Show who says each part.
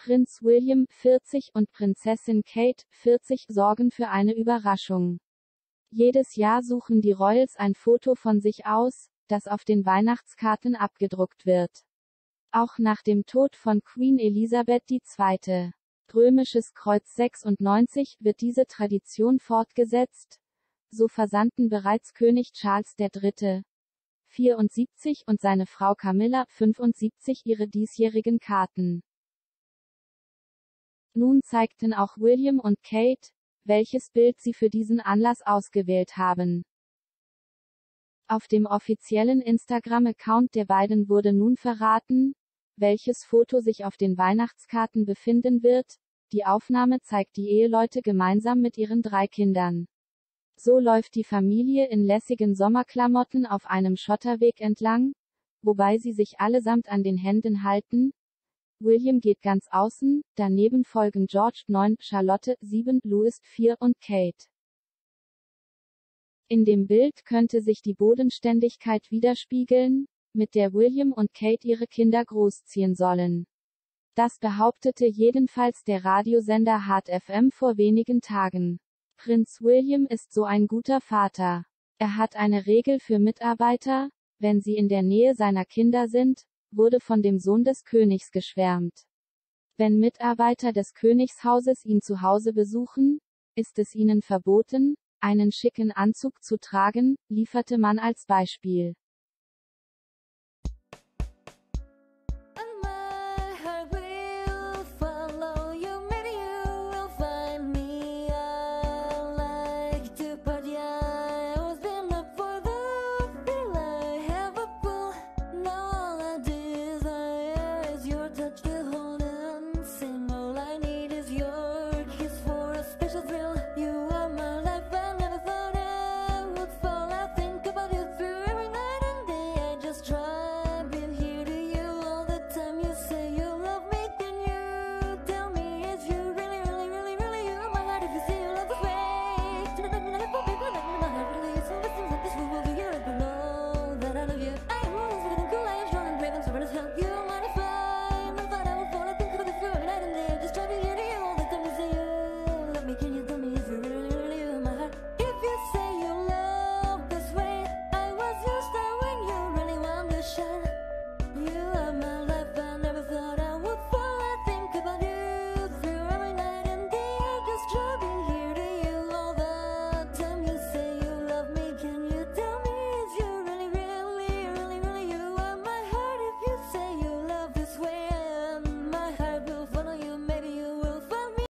Speaker 1: Prinz William, 40, und Prinzessin Kate, 40, sorgen für eine Überraschung. Jedes Jahr suchen die Royals ein Foto von sich aus, das auf den Weihnachtskarten abgedruckt wird. Auch nach dem Tod von Queen Elisabeth II. Römisches Kreuz 96 wird diese Tradition fortgesetzt. So versandten bereits König Charles III. 74 und seine Frau Camilla, 75, ihre diesjährigen Karten. Nun zeigten auch William und Kate, welches Bild sie für diesen Anlass ausgewählt haben. Auf dem offiziellen Instagram-Account der beiden wurde nun verraten, welches Foto sich auf den Weihnachtskarten befinden wird. Die Aufnahme zeigt die Eheleute gemeinsam mit ihren 3 Kindern. So läuft die Familie in lässigen Sommerklamotten auf einem Schotterweg entlang, wobei sie sich allesamt an den Händen halten. William geht ganz außen, daneben folgen George 9, Charlotte 7, Louis 4 und Kate. In dem Bild könnte sich die Bodenständigkeit widerspiegeln, mit der William und Kate ihre Kinder großziehen sollen. Das behauptete jedenfalls der Radiosender Hard FM vor wenigen Tagen. Prinz William ist so ein guter Vater. Er hat eine Regel für Mitarbeiter: wenn sie in der Nähe seiner Kinder sind, wurde von dem Sohn des Königs geschwärmt. Wenn Mitarbeiter des Königshauses ihn zu Hause besuchen, ist es ihnen verboten, einen schicken Anzug zu tragen, lieferte man als Beispiel.